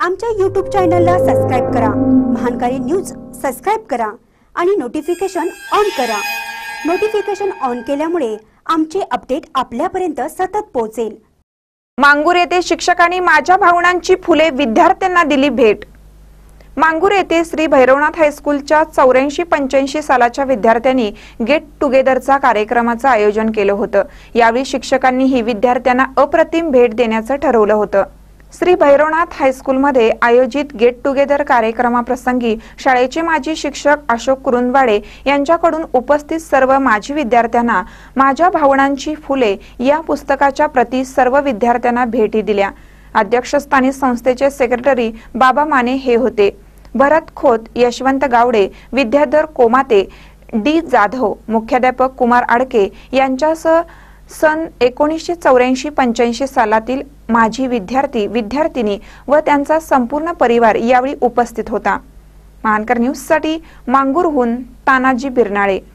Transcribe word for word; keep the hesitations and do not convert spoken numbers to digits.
आमच्या यूट्यूब चॅनलला सबस्क्राइब करा, महानकारी न्यूज सबस्क्राइब करा आणि नोटिफिकेशन ऑन करा। नोटिफिकेशन ऑन केल्यामुळे आमचे अपडेट आपल्यापर्यंत सतत पोहोचेल। मांगूर येथे शिक्षकांनी माझ्या भावनांची फुले विद्यार्थ्यांना दिली भेट। मांगूर येथे श्री भैरवनाथ हायस्कूलच्या चौऱ्याऐंशी पंच्याऐंशी सालाच्या विद्यार्थ्यांनी गेट टुगेदरचा कार्यक्रमाचं आयोजन केलं होतं। यावेळी शिक्षकांनी ही विद्यार्थ्यांना अप्रतिम भेट देण्याचं ठरवलं होतं। श्री भैरवनाथ हायस्कूलमध्ये आयोजित गेट टुगेदर कार्यक्रमाप्रसंगी शाळेचे माजी शिक्षक अशोक कुरुंदवाडे यांच्याकडून उपस्थित सर्व माजी विद्यार्थ्यांना माझ्या भावनांची फुले या पुस्तकाच्या प्रती सर्व विद्यार्थ्यांना भेटी दिल्या। अध्यक्षस्थानी संस्थेचे सेक्रेटरी बाबा माने हे होते। भरत खोत, यशवंत गावडे, विद्याधर कोमाते, डी जाधव, मुख्याध्यापक कुमार आडके यांच्यासह सन एकोणीसशे चौऱ्याऐंशी पंच्याऐंशी सालातील माजी विद्यार्थी विद्यार्थिनी व त्यांचा संपूर्ण परिवार यावेळी उपस्थित होता। महानकर न्यूज साठी मांगूरहून तानाजी बिरनाळे।